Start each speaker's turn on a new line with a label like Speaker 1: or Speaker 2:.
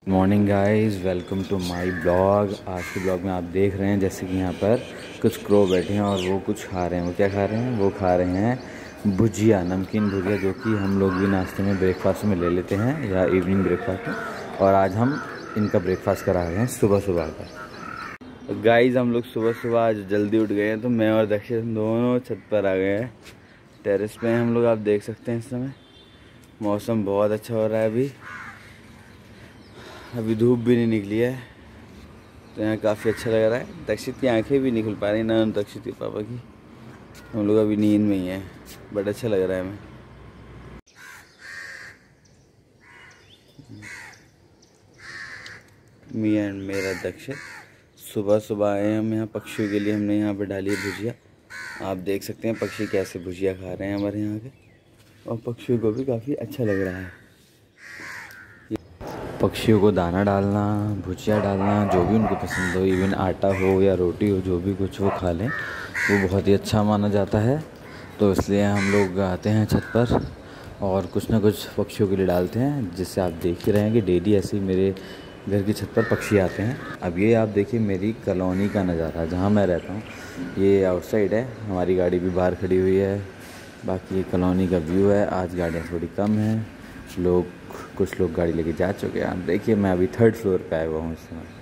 Speaker 1: Morning guys, welcome to my blog. आज के blog में आप देख रहे हैं जैसे कि यहाँ पर कुछ क्रो बैठे हैं और वो कुछ खा रहे हैं। वो क्या खा रहे हैं? वो खा रहे हैं भुजिया, नमकीन भुजिया, जो कि हम लोग भी नाश्ते में ब्रेकफास्ट में ले लेते हैं या इवनिंग ब्रेकफास्ट में। और आज हम इनका ब्रेकफास्ट करा रहे हैं सुबह सुबह का। गाइस हम लोग सुबह सुबह आज जल्दी उठ गए हैं, तो मैं और दक्षिण दोनों छत पर आ गए हैं। टेरेस पे हम लोग, आप देख सकते हैं इस समय मौसम बहुत अच्छा हो रहा है। अभी धूप भी नहीं निकली है, तो यहाँ काफ़ी अच्छा लग रहा है। दक्षित की आंखें भी नहीं खुल पा रही ना, दक्षित के पापा की। हम लोग अभी नींद में ही हैं, बड़ा अच्छा लग रहा है हमें। मी एंड मेरा दक्षित सुबह सुबह आए हैं हम यहाँ पक्षियों के लिए। हमने यहाँ पे डाली है भुजिया। आप देख सकते हैं पक्षी कैसे भुजिया खा रहे हैं हमारे यहाँ के, और पक्षियों को भी काफ़ी अच्छा लग रहा है। पक्षियों को दाना डालना, भुजिया डालना, जो भी उनको पसंद हो, इवन आटा हो या रोटी हो, जो भी कुछ वो खा लें, वो बहुत ही अच्छा माना जाता है। तो इसलिए हम लोग आते हैं छत पर और कुछ ना कुछ पक्षियों के लिए डालते हैं, जिससे आप देख ही रहे हैं कि डेली ऐसे ही मेरे घर की छत पर पक्षी आते हैं। अब ये आप देखिए मेरी कॉलोनी का नज़ारा, जहाँ मैं रहता हूँ। ये आउटसाइड है, हमारी गाड़ी भी बाहर खड़ी हुई है। बाकी ये कॉलोनी का व्यू है। आज गाड़ियाँ थोड़ी कम हैं, कुछ लोग गाड़ी लेके जा चुके हैं। आप देखिए मैं अभी 3rd फ्लोर पे आया हुआ हूँ इस समय।